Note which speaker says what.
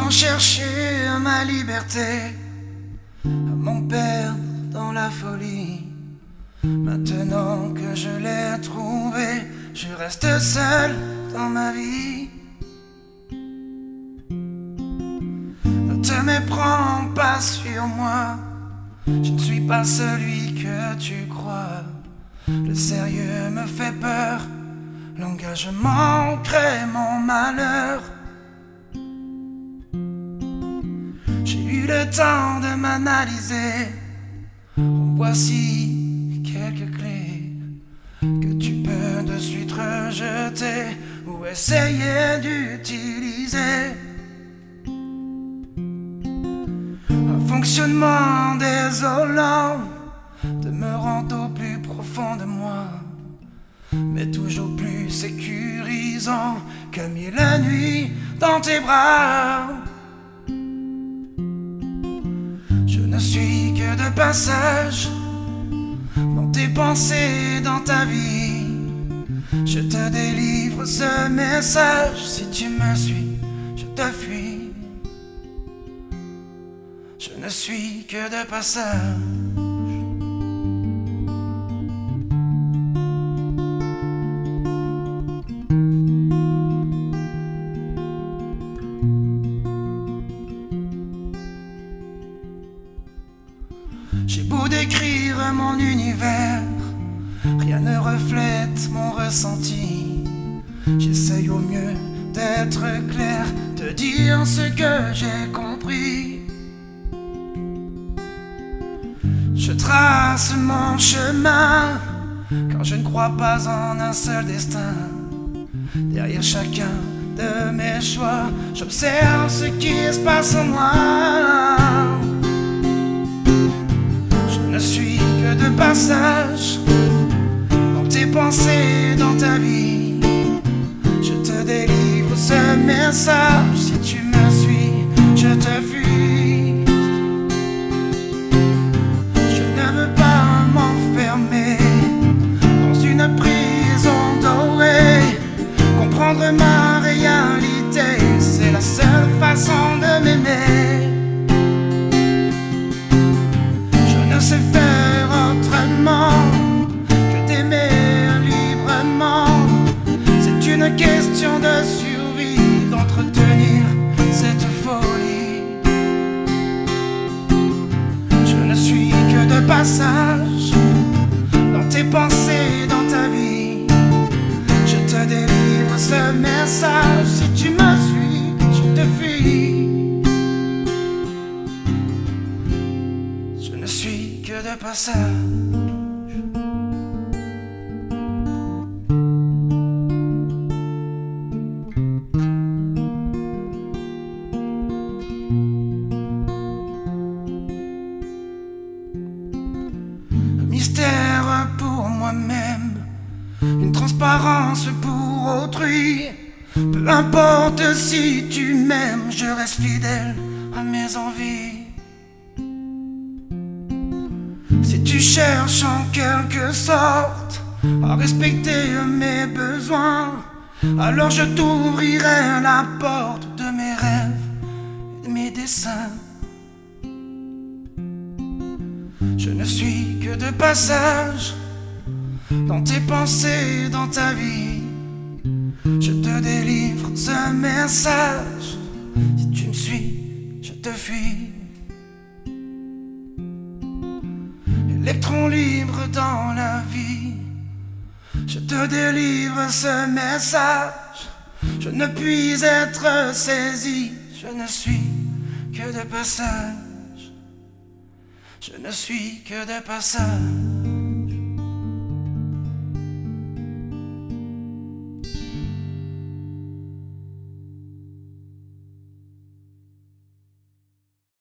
Speaker 1: tant cherché ma liberté, à m'en perdre dans la folie. Maintenant que je l'ai trouvé, je reste seul dans ma vie. Ne te méprends pas sur moi, je ne suis pas celui que tu crois. Le sérieux me fait peur, l'engagement crée mon malheur. J'ai eu le temps de m'analyser, voici quelques clés que tu peux de suite rejeter ou essayer d'utiliser. Un fonctionnement désolant demeurant au plus profond de moi, mais toujours plus sécurisant que 1000 nuits dans tes bras. Je ne suis que de passage dans tes pensées, dans ta vie. Je te délivre ce message, si tu me suis, je te fuis. Je ne suis que de passage. J'ai beau décrire mon univers, rien ne reflète mon ressenti. J'essaye au mieux d'être clair, de dire ce que j'ai compris. Je trace mon chemin, car je ne crois pas en un seul destin. Derrière chacun de mes choix, j'observe ce qui se passe en moi. Je ne suis que de passage dans tes pensées, dans ta vie. Je te délivre ce message, si tu me suis, je te fuis. Je ne veux pas m'enfermer dans une prison dorée. Comprendre ma réalité, c'est la seule façon de m'aimer. Je ne sais faire autrement que d'aimer librement. C'est une question de survie, d'entretenir cette folie. Je ne suis que de passage dans tes pensées, dans ta vie. Je te délivre ce message, si tu me suis, je te fuis. Je ne suis que de passage. Un mystère pour moi-même, une transparence pour autrui. Peu importe si tu m'aimes, je reste fidèle à mes envies. Si tu cherches en quelque sorte à respecter mes besoins, alors je t'ouvrirai la porte de mes rêves et de mes desseins. Je ne suis que de passage dans tes pensées, dans ta vie. Je te délivre ce message, si tu me suis, je te fuis. Électron libre dans la vie, je te délivre ce message. Je ne puis être saisi, je ne suis que de passage. Je ne suis que de passage.